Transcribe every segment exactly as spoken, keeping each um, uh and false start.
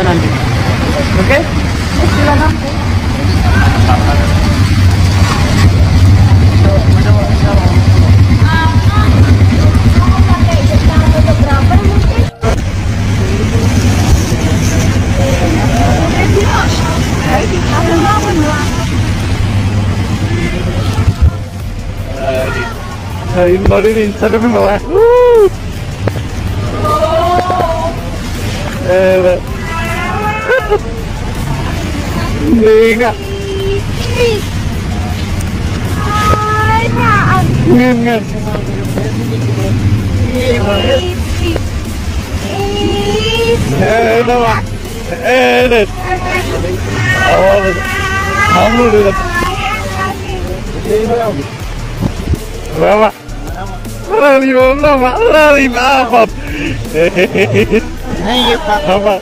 aja nanti. Oke? Silakan. Hari ini sarap malah. Eh, enggak. Enggak. Eh, nama. Eh, oh, kamu dulu. Lama. Lari lama, lari apa? Hehehe. Apa?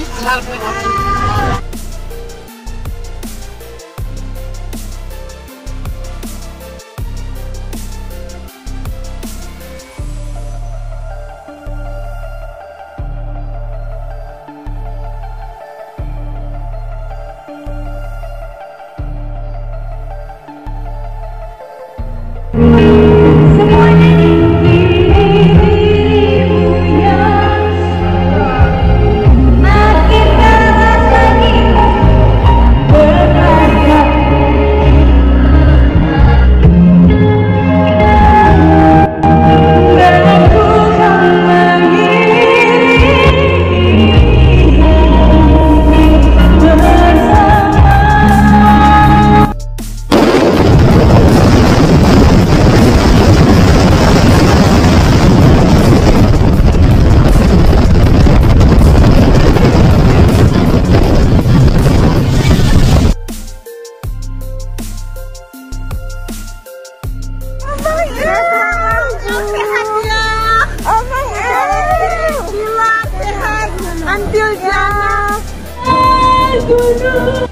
Ambil jangan gunung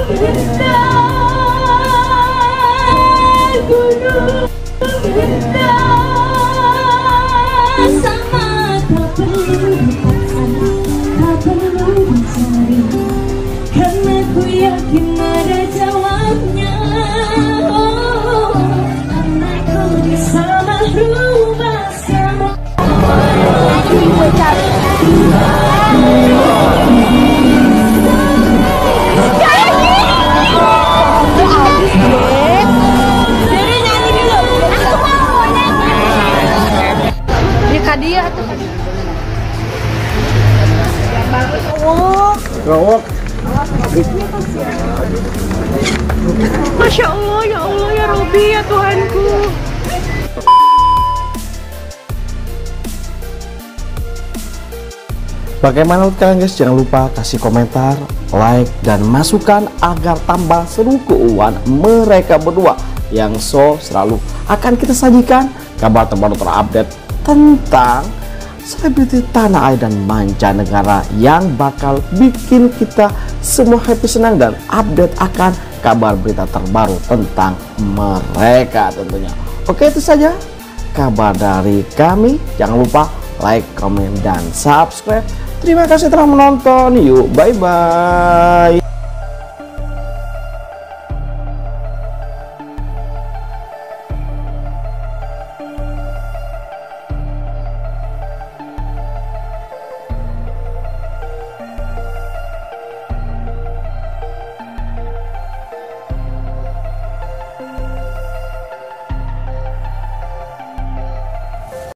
bintang, gunung bintang sama tak perlu dipaksa, tak perlu dicari, karena ku yakin ada jawabnya. Oh, anakku sama rumah sama. Dia tuh. Gawak. Masya Allah, ya Allah, ya Robi, ya Tuhanku. Bagaimana menurut kalian guys? Jangan lupa kasih komentar, like, dan masukan agar tambah seru keuangan mereka berdua yang so selalu akan kita sajikan kabar terbaru terupdate tentang selebriti tanah air dan mancanegara yang bakal bikin kita semua happy, senang, dan update akan kabar berita terbaru tentang mereka tentunya. Oke, itu saja kabar dari kami. Jangan lupa like, komen, dan subscribe. Terima kasih telah menonton. Yuk, bye-bye.